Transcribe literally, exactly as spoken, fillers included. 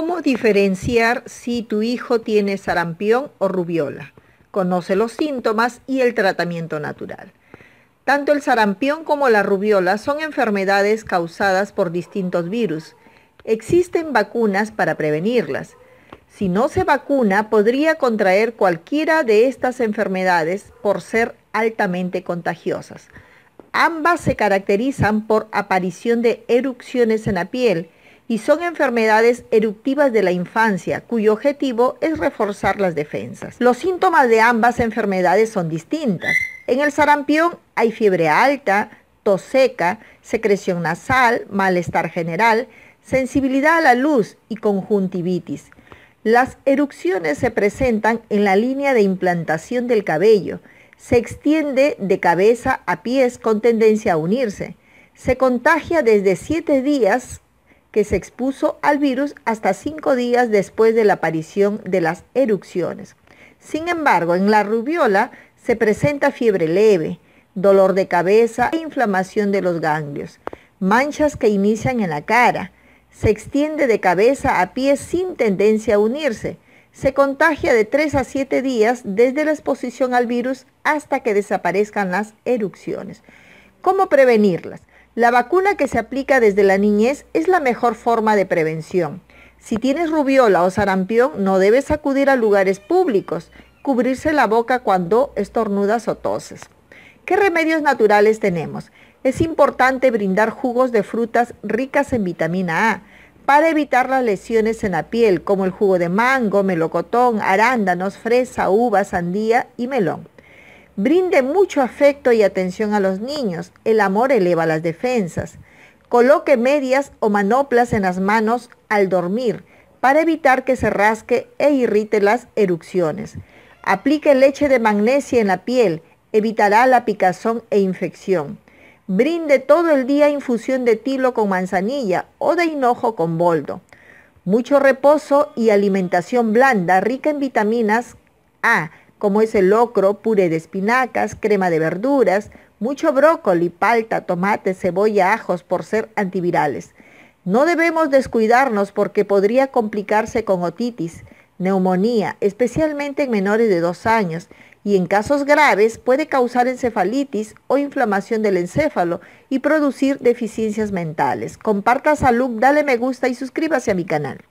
¿Cómo diferenciar si tu hijo tiene sarampión o rubiola? Conoce los síntomas y el tratamiento natural. Tanto el sarampión como la rubiola son enfermedades causadas por distintos virus. Existen vacunas para prevenirlas. Si no se vacuna, podría contraer cualquiera de estas enfermedades por ser altamente contagiosas. Ambas se caracterizan por aparición de erupciones en la piel y son enfermedades eruptivas de la infancia, cuyo objetivo es reforzar las defensas. Los síntomas de ambas enfermedades son distintas. En el sarampión hay fiebre alta, tos seca, secreción nasal, malestar general, sensibilidad a la luz y conjuntivitis. Las erupciones se presentan en la línea de implantación del cabello. Se extiende de cabeza a pies con tendencia a unirse. Se contagia desde siete días que se expuso al virus hasta cinco días después de la aparición de las erupciones. Sin embargo, en la rubiola se presenta fiebre leve, dolor de cabeza e inflamación de los ganglios, manchas que inician en la cara, se extiende de cabeza a pies sin tendencia a unirse, se contagia de tres a siete días desde la exposición al virus hasta que desaparezcan las erupciones. ¿Cómo prevenirlas? La vacuna que se aplica desde la niñez es la mejor forma de prevención. Si tienes rubiola o sarampión, no debes acudir a lugares públicos, cubrirse la boca cuando estornudas o toses. ¿Qué remedios naturales tenemos? Es importante brindar jugos de frutas ricas en vitamina A para evitar las lesiones en la piel, como el jugo de mango, melocotón, arándanos, fresa, uva, sandía y melón. Brinde mucho afecto y atención a los niños. El amor eleva las defensas. Coloque medias o manoplas en las manos al dormir para evitar que se rasque e irrite las erupciones. Aplique leche de magnesia en la piel. Evitará la picazón e infección. Brinde todo el día infusión de tilo con manzanilla o de hinojo con boldo. Mucho reposo y alimentación blanda rica en vitaminas A, como es el locro, puré de espinacas, crema de verduras, mucho brócoli, palta, tomate, cebolla, ajos por ser antivirales. No debemos descuidarnos porque podría complicarse con otitis, neumonía, especialmente en menores de dos años, y en casos graves puede causar encefalitis o inflamación del encéfalo y producir deficiencias mentales. Comparta salud, dale me gusta y suscríbase a mi canal.